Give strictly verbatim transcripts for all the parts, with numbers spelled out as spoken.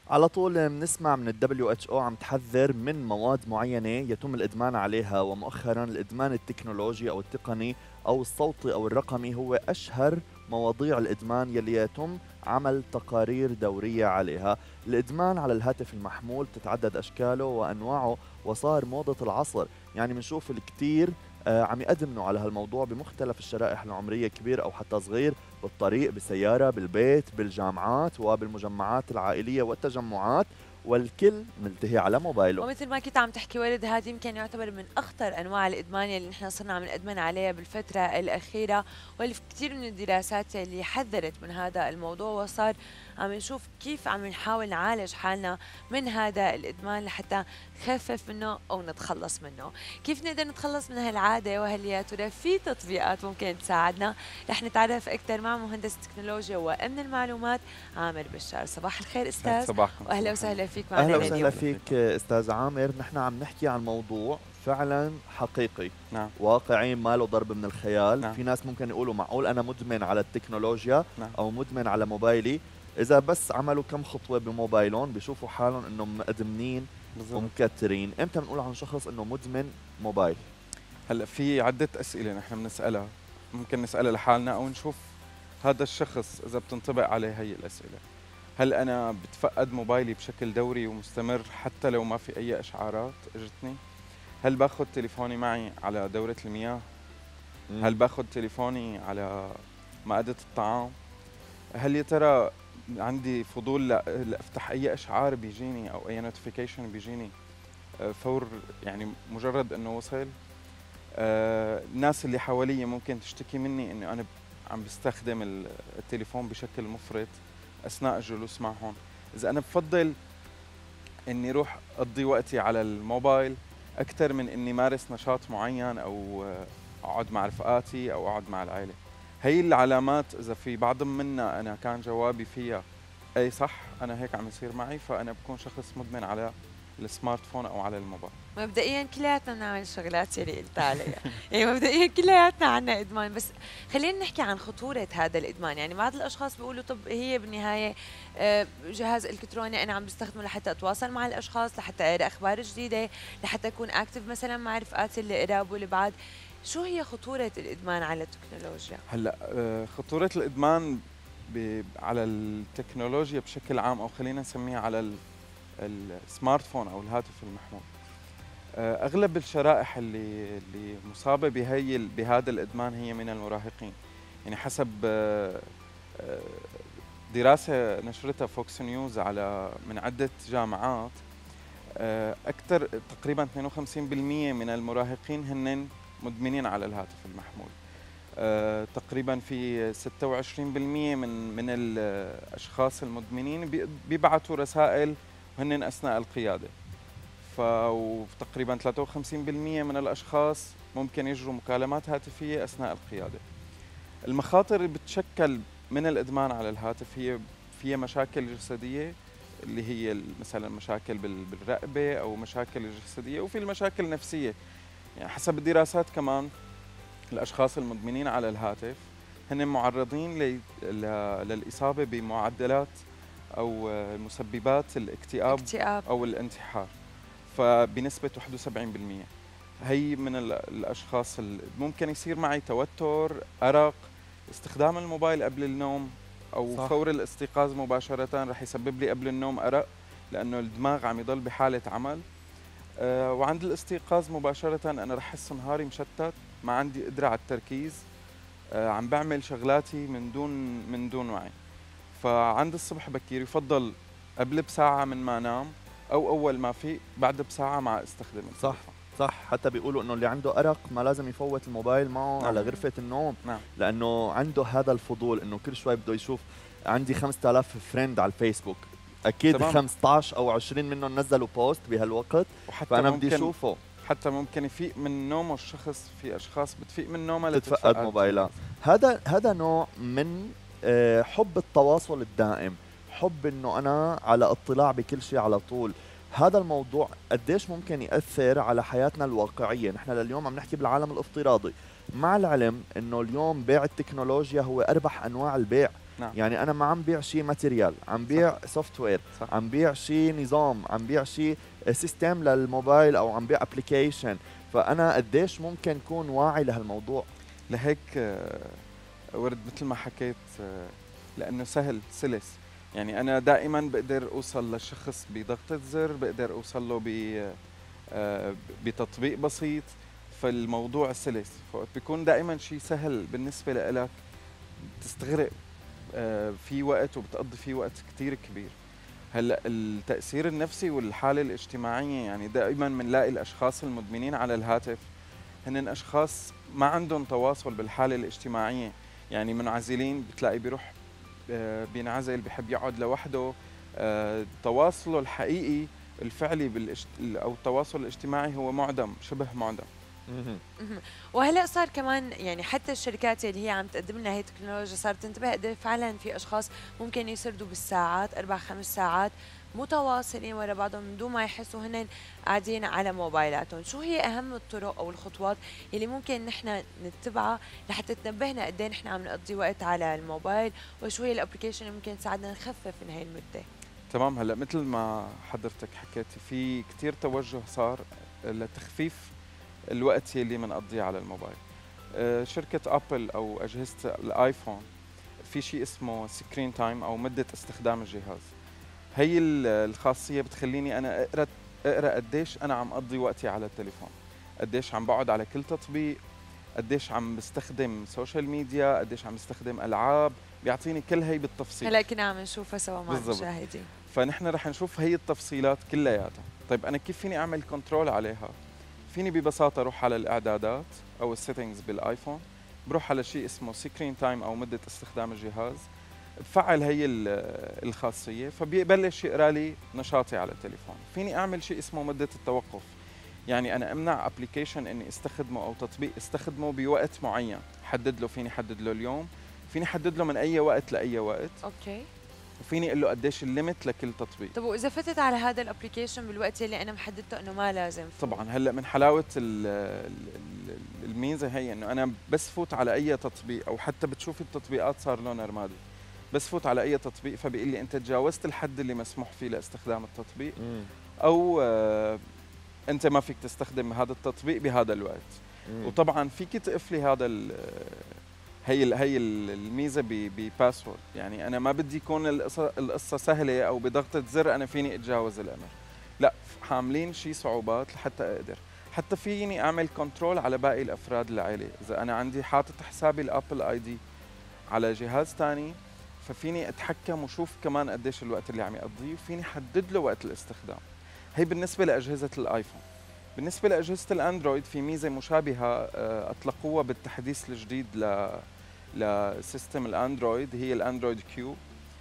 على طول بنسمع من ال دبليو إتش أو عم تحذر من مواد معينة يتم الإدمان عليها، ومؤخرا الإدمان التكنولوجي أو التقني أو الصوتي أو الرقمي هو أشهر مواضيع الإدمان يلي يتم عمل تقارير دورية عليها. الإدمان على الهاتف المحمول تتعدد أشكاله وأنواعه وصار موضة العصر، يعني بنشوف الكثير آه، عم يقدموا على هالموضوع بمختلف الشرائح العمرية، كبير أو حتى صغير، بالطريق، بالسيارة، بالبيت، بالجامعات وبالمجمعات العائلية والتجمعات، والكل ملتهي على موبايله. ومثل ما كنت عم تحكي ولد، هذا يمكن يعتبر من اخطر انواع الادمان اللي نحن صرنا عم نادمن عليها بالفتره الاخيره، واللي في كثير من الدراسات اللي حذرت من هذا الموضوع، وصار عم نشوف كيف عم نحاول نعالج حالنا من هذا الادمان لحتى نخفف منه او نتخلص منه. كيف نقدر نتخلص من هالعاده، وهل يا ترى في تطبيقات ممكن تساعدنا؟ رح نتعرف اكثر مع مهندس التكنولوجيا وامن المعلومات عامر بشار. صباح الخير يسعد استاذ، صباحكم. واهلا صباح وسهلا النور. فيك معنا أهلا وسهلا اليوم. فيك أستاذ عامر. نحن عم نحكي عن موضوع فعلا حقيقي نعم. واقعي، ما له ضرب من الخيال. نعم. في ناس ممكن يقولوا معقول أنا مدمن على التكنولوجيا نعم. أو مدمن على موبايلي؟ إذا بس عملوا كم خطوة بموبايلهم بيشوفوا حالهم إنهم مدمنين بالضبط. ومكترين. إمتى بنقول عن شخص إنه مدمن موبايل؟ هلا في عدة أسئلة نحن بنسألها، ممكن نسألها لحالنا أو نشوف هذا الشخص إذا بتنطبق عليه هي الأسئلة. هل أنا بتفقد موبايلي بشكل دوري ومستمر حتى لو ما في أي إشعارات إجتني؟ هل باخذ تليفوني معي على دورة المياه؟ مم. هل باخذ تليفوني على مائدة الطعام؟ هل يا ترى عندي فضول لا- لافتح اي اشعار بيجيني او اي نوتيفيكيشن بيجيني آه، فور يعني مجرد انه وصل؟ آه، الناس اللي حواليا ممكن تشتكي مني اني انا ب- عم بستخدم ال- التليفون بشكل مفرط اثناء الجلوس معهم. اذا انا بفضل اني اروح اقضي وقتي على الموبايل اكثر من اني مارس نشاط معين او آه، اقعد مع رفقاتي او اقعد مع العائله. هي العلامات اذا في بعض منا انا كان جوابي فيها اي صح انا هيك عم يصير معي، فانا بكون شخص مدمن على السمارت فون او على الموبايل. مبدئيا كلياتنا بنعمل الشغلات اللي قلت عليها. يعني مبدئيا كلياتنا عنا ادمان، بس خلينا نحكي عن خطوره هذا الادمان. يعني بعض الاشخاص بيقولوا طب هي بالنهايه آه، جهاز الكتروني انا عم بستخدمه لحتى اتواصل مع الاشخاص، لحتى اقرا اخبار جديده، لحتى اكون اكتف مثلا مع رفقاتي اللي قراب والبعاد. شو هي خطوره الادمان على التكنولوجيا؟ هلا آه، خطوره الادمان ب- على التكنولوجيا بشكل عام او خلينا نسميها على ال- السمارت فون او الهاتف المحمول. آه، اغلب الشرائح اللي اللي مصابه بهي ال- بهذا الادمان هي من المراهقين. يعني حسب آه، آه، دراسه نشرتها فوكس نيوز على من عده جامعات، آه، اكثر تقريبا اثنين وخمسين بالمئة من المراهقين هن مدمنين على الهاتف المحمول. آه، تقريبا في ستة وعشرين بالمئة من من الاشخاص المدمنين بي- بيبعتوا رسائل وهن اثناء القياده. ف وتقريبا ثلاثة وخمسين بالمئة من الاشخاص ممكن يجروا مكالمات هاتفيه اثناء القياده. المخاطر اللي بتشكل من الادمان على الهاتف هي فيها مشاكل جسديه اللي هي مثلا مشاكل بال- بالرقبه او مشاكل جسديه، وفي المشاكل النفسيه. يعني حسب الدراسات كمان الاشخاص المدمنين على الهاتف هن معرضين ل- ل- للاصابه بمعدلات او مسببات الاكتئاب اكتئاب. او الانتحار، فبنسبه واحد وسبعين بالمئة. هي من ال- الاشخاص اللي ممكن يصير معي توتر، ارق، استخدام الموبايل قبل النوم او صح. فور الاستيقاظ مباشره رح يسبب لي قبل النوم ارق لانه الدماغ عم يضل بحاله عمل. أه وعند الاستيقاظ مباشره انا رح احس نهاري مشتت، ما عندي قدره على التركيز، أه عم بعمل شغلاتي من دون من دون وعي. فعند الصبح بكير يفضل قبل بساعه من ما انام او اول ما فيق بعد بساعه مع استخدام صح. التليفون. صح، حتى بيقولوا انه اللي عنده ارق ما لازم يفوت الموبايل معه نعم. على غرفة النوم، نعم. لانه عنده هذا الفضول انه كل شوي بده يشوف. عندي خمسة آلاف فريند على الفيسبوك، اكيد تمام. خمسة عشر او عشرين منهم نزلوا بوست بهالوقت، وحتى فانا بدي ممكن اشوفه. حتى ممكن يفيق من نومه الشخص، في اشخاص بتفيق من نومها تتفقد موبايلها. هذا هذا نوع من آه، حب التواصل الدائم، حب انه انا على اطلاع بكل شيء على طول. هذا الموضوع قديش ممكن يأثر على حياتنا الواقعية. نحن لليوم عم نحكي بالعالم الافتراضي، مع العلم انه اليوم بيع التكنولوجيا هو اربح انواع البيع. نعم. يعني انا ما عم بيع شيء ماتيريال، عم بيع سوفت وير، عم بيع شيء نظام، عم بيع شيء سيستم للموبايل او عم بيع ابلكيشن. فانا قديش ممكن اكون واعي لهالموضوع؟ لهيك آه، ورد مثل ما حكيت، آه، لانه سهل سلس. يعني انا دائما بقدر اوصل للشخص بضغطة زر، بقدر اوصل له ب آه، بتطبيق بسيط. فالموضوع سلس، فوقت بيكون دائما شيء سهل بالنسبة لك تستغرق آه، في وقت وبتقضي فيه وقت كتير كبير. هلا التأثير النفسي والحالة الاجتماعية، يعني دائما بنلاقي الأشخاص المدمنين على الهاتف هن أشخاص ما عندهم تواصل بالحالة الاجتماعية. يعني منعزلين، بتلاقي بيروح آه، بينعزل، بحب يقعد لوحده. آه، تواصله الحقيقي الفعلي بالاجت... أو التواصل الاجتماعي هو معدم، شبه معدم. مهم. وهلا صار كمان يعني حتى الشركات اللي هي عم تقدم لنا هي التكنولوجيا صارت تنتبه قد فعلا في اشخاص ممكن يسردوا بالساعات اربع خمس ساعات متواصلين ورا بعضهم من دون ما يحسوا هن قاعدين على موبايلاتهم. شو هي اهم الطرق او الخطوات اللي ممكن نحن نتبعها لحتى تنبهنا قد ايه نحن عم نقضي وقت على الموبايل، وشو هي الابلكيشن اللي ممكن تساعدنا نخفف من هي المده؟ تمام. هلا مثل ما حضرتك حكيتي، في كتير توجه صار لتخفيف الوقت يلي بنقضيه على الموبايل. آه، شركة ابل او اجهزة الايفون في شيء اسمه سكرين تايم او مدة استخدام الجهاز. هي الخاصية بتخليني انا اقرا اقرا قديش انا عم اقضي وقتي على التليفون، قديش عم بقعد على كل تطبيق، قديش عم بستخدم سوشيال ميديا، قديش عم بستخدم العاب، بيعطيني كل هي بالتفصيل. هلا كنا عم نشوفها سوا مع بالضبط. المشاهدين. فنحن رح نشوف هي التفصيلات كلياتها. طيب انا كيف فيني اعمل كنترول عليها؟ فيني ببساطه اروح على الاعدادات او السيتنجز بالايفون، بروح على شيء اسمه سكرين تايم او مده استخدام الجهاز، بفعل هي الخاصيه فبيبلش يقرا لي نشاطي على التليفون. فيني اعمل شيء اسمه مده التوقف، يعني انا امنع ابلكيشن اني استخدمه او تطبيق استخدمه بوقت معين، حدد له، فيني حدد له اليوم، فيني حدد له من اي وقت لاي وقت، اوكي، وفيني اقول له قديش الليمت لكل تطبيق. طب واذا فتت على هذا الابلكيشن بالوقت اللي انا محددته انه ما لازم فوت؟ طبعا هلا من حلاوه ال ال الميزه هي انه انا بس فوت على اي تطبيق، او حتى بتشوفي التطبيقات صار لونها رمادي، بس فوت على اي تطبيق فبيقول لي انت تجاوزت الحد اللي مسموح فيه لاستخدام التطبيق، مم. او آه انت ما فيك تستخدم هذا التطبيق بهذا الوقت. مم. وطبعا فيك تقفلي هذا ال هي ال هي الميزه بباسورد، يعني انا ما بدي يكون القصه القصه سهله او بضغطه زر انا فيني اتجاوز الامر، لا عاملين شيء صعوبات لحتى اقدر. حتى فيني اعمل كنترول على باقي الافراد العائله، اذا انا عندي حاطط حسابي الابل اي دي على جهاز ثاني ففيني اتحكم وشوف كمان قديش الوقت اللي عم يقضيه، وفيني احدد له وقت الاستخدام. هي بالنسبه لاجهزه الايفون. بالنسبه لاجهزه الاندرويد في ميزه مشابهه اطلقوها بالتحديث الجديد ل لسيستم الاندرويد، هي الاندرويد كيو.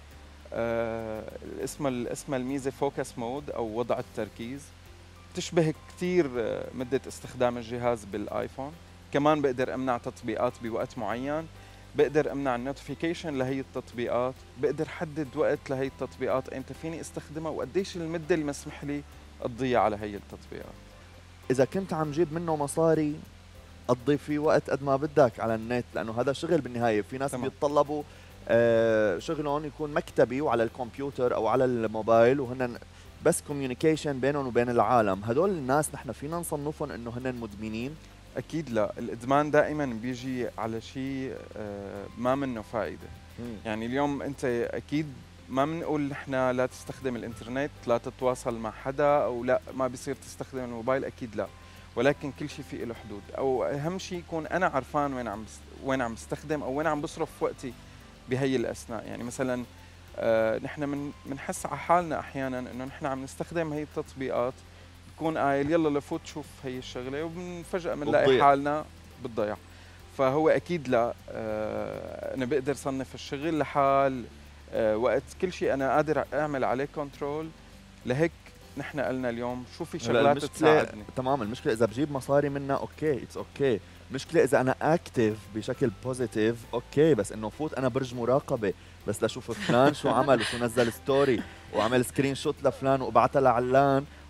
آه اسمها اسمها الميزه فوكس مود او وضع التركيز، تشبه كثير مده استخدام الجهاز بالايفون. كمان بقدر امنع تطبيقات بوقت معين، بقدر امنع النوتيفيكيشن لهي التطبيقات، بقدر حدد وقت لهي التطبيقات امتى فيني استخدمها وقديش المده اللي مسمح لي اقضيها على هي التطبيقات. اذا كنت عم جيب منه مصاري قضي فيه وقت قد ما بدك على النت، لانه هذا شغل بالنهايه. في ناس تمام. بيتطلبوا آه شغلهم يكون مكتبي وعلى الكمبيوتر او على الموبايل، وهن بس كوميونيكيشن بينهم وبين العالم. هدول الناس نحن فينا نصنفهم انه هن مدمنين؟ اكيد لا، الادمان دائما بيجي على شيء آه ما منه فائده. مم. يعني اليوم انت اكيد ما بنقول نحن لا تستخدم الانترنت، لا تتواصل مع حدا، او لا ما بيصير تستخدم الموبايل، اكيد لا، ولكن كل شيء فيه له حدود. او اهم شيء يكون انا عرفان وين عم وين عم بستخدم او وين عم بصرف وقتي بهي الاثناء. يعني مثلا آه نحن من بنحس على حالنا احيانا انه نحن عم نستخدم هي التطبيقات، بكون قايل يلا لفوت شوف هي الشغله، وفجاه بنلاقي حالنا بالضياع. فهو اكيد لا، آه انا بقدر صنف الشغل لحال آه وقت، كل شيء انا قادر اعمل عليه كنترول. لهيك نحن قلنا اليوم شو في شغلات تساعدني. تمام. المشكله اذا بجيب مصاري منها اوكي اتس اوكي، المشكله اذا انا اكتف بشكل بوزيتيف اوكي، بس انه فوت انا برج مراقبه بس لشوف فلان شو عمل وشو نزل ستوري وعمل سكرين شوت لفلان وبعتها لعلان،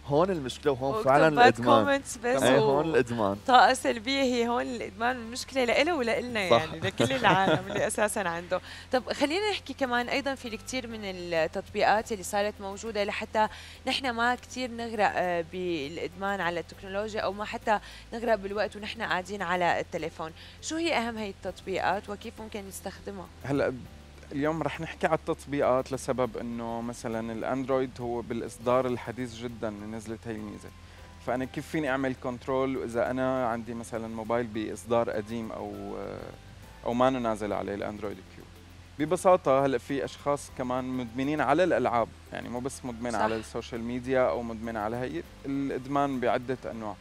هون المشكله وهون فعلا الادمان. كومنتس بس ايه هون الادمان. طاقة سلبية هي هون الادمان، المشكلة لإله ولإلنا يعني لكل العالم اللي اساسا عنده. طب خلينا نحكي كمان ايضا في الكثير من التطبيقات اللي صارت موجودة لحتى نحن ما كثير نغرق بالادمان على التكنولوجيا او ما حتى نغرق بالوقت ونحن قاعدين على التليفون. شو هي اهم هي التطبيقات وكيف ممكن نستخدمها؟ هلا اليوم رح نحكي على التطبيقات لسبب انه مثلا الاندرويد هو بالاصدار الحديث جدا اللي نزلت هي الميزه، فانا كيف فيني اعمل كنترول اذا انا عندي مثلا موبايل باصدار قديم او او ما نازل عليه الاندرويد كيو. ببساطه هلا في اشخاص كمان مدمنين على الالعاب، يعني مو بس مدمن صح. على السوشيال ميديا او مدمن على هي الادمان بعده انواع.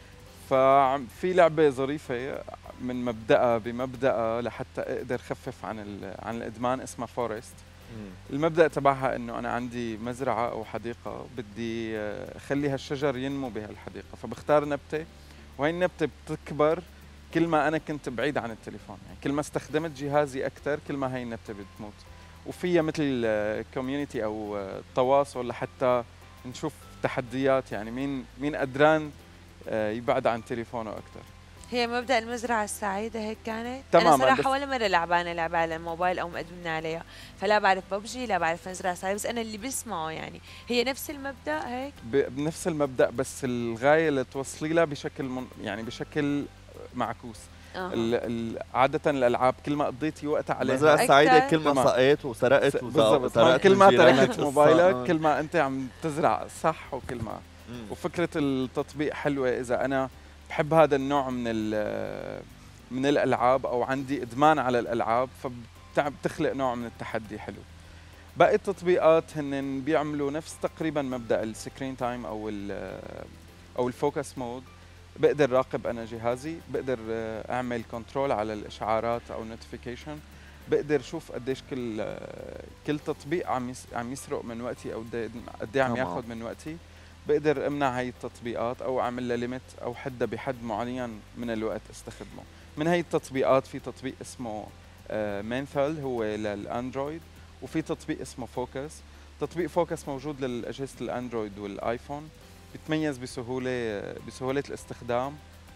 ففي لعبه ظريفه من مبدأها بمبدأها لحتى اقدر خفف عن عن الادمان اسمها فورست. المبدأ تبعها انه انا عندي مزرعه او حديقه بدي اخلي هالشجر ينمو بهالحديقه، فبختار نبته وهي النبته بتكبر كل ما انا كنت بعيد عن التليفون، يعني كل ما استخدمت جهازي اكثر كل ما هي النبته بتموت. وفيها مثل كوميونتي او تواصل لحتى نشوف تحديات، يعني مين مين قدران يبعد عن تليفونه اكثر. هي مبدأ المزرعة السعيدة هيك كانت؟ تماما. أنا صراحة ولا مرة لعبانة لعبة على الموبايل أو مقدمنا عليها، فلا بعرف ببجي لا بعرف مزرعة سعيدة، بس أنا اللي بسمعه يعني هي نفس المبدأ هيك؟ بنفس المبدأ بس الغاية اللي توصلي لها بشكل من يعني بشكل معكوس. أه. عادة الألعاب كل ما قضيتي وقت عليها المزرعة السعيدة كل ما سقيت وسرقت وسرقت كل ما تركت موبايلك كل ما أنت عم تزرع صح، وكل ما مم. وفكرة التطبيق حلوة إذا أنا بحب هذا النوع من من الالعاب او عندي ادمان على الالعاب، فبتخلق نوع من التحدي حلو. باقي التطبيقات هن بيعملوا نفس تقريبا مبدا السكرين تايم او ال او الفوكس مود. بقدر راقب انا جهازي، بقدر اعمل كنترول على الاشعارات او نوتيفيكيشن، بقدر اشوف قديش كل كل تطبيق عم عم يسرق من وقتي او قد ايه عم ياخذ من وقتي. بقدر امنع هاي التطبيقات او اعمل لها ليميت او حدها بحد معين من الوقت استخدمه. من هاي التطبيقات في تطبيق اسمه مينثل هو للاندرويد، وفي تطبيق اسمه فوكس. تطبيق فوكس موجود للاجهزه الاندرويد والايفون، بيتميز بسهوله بسهوله الاستخدام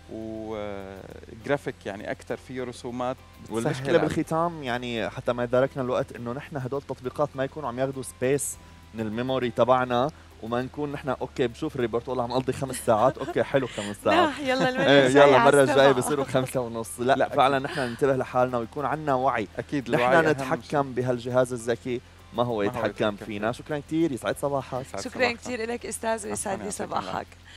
وجرافيك، يعني اكثر فيه رسومات. والمشكله بالختام يعني حتى ما يداركنا الوقت انه نحن هدول التطبيقات ما يكونوا عم ياخذوا سبيس من الميموري تبعنا، وما نكون نحن اوكي بشوف الريبورت والله عم اقضي خمس ساعات اوكي حلو خمس ساعات يلا المره الجايه يلا المره الجايه بصيروا خمسة ونص. لا, لا فعلا نحن ننتبه لحالنا ويكون عندنا وعي. اكيد نحن نتحكم بهالجهاز الذكي ما هو يتحكم فينا. شكرا كثير، يسعد صباحك. شكرا كثير لك استاذ ويسعد لي صباحك.